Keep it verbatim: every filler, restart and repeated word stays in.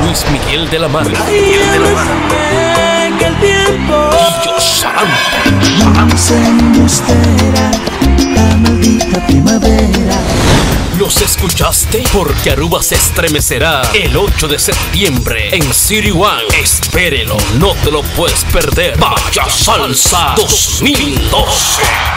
Luis Miguel de la Mano, Miguel de la Mano, que el tiempo Dios santo, se embustera, la maldita primavera. ¿los escuchaste? Porque Aruba se estremecerá el ocho de septiembre en City One. Espérelo, no te lo puedes perder. Vaya Salsa dos mil doce.